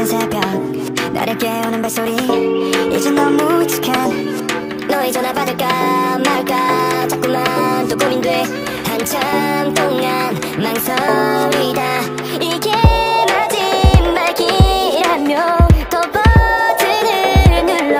늦은 새벽 나를 깨우는 발소리 이젠 너무 익숙한 너의 전화 받을까 말까 자꾸만 또 고민돼 한참 동안 망설이다 이게 마지막이라며 더 버튼을 눌러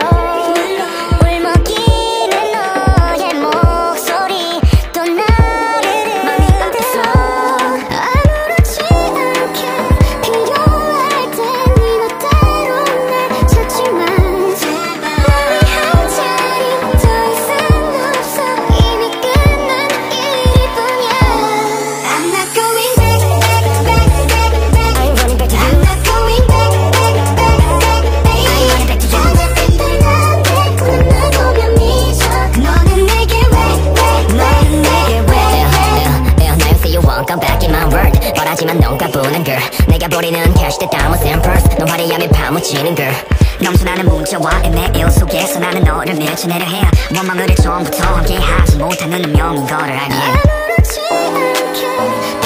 울먹이는 너의 목소리 또 나를 흔들어 아무렇지 않게 필요할 땐 네 멋대로 날 찾지만 우리 한 자리 더 이상 없어 이미 끝난 일뿐이야 I'm not going back, back, back, back, back I'm running back to you I'm not going back, back, back, back, baby I'm running back to you 난 달콤한 날 보며 미쳐 너는 내게 너는 내게 나 역시 you won't come back in my world 뻔하지만 넌 까부는 girl 내가 버리는 cash 때 담은 samples 넌 화려하면 파묻히는 girl 넘쳐나는 문자와 이메일 속에서 나는 너를 밀쳐내려 해 원망을 처음부터 함께하지 못하는 운명인 거를 알기에 아무렇지 않게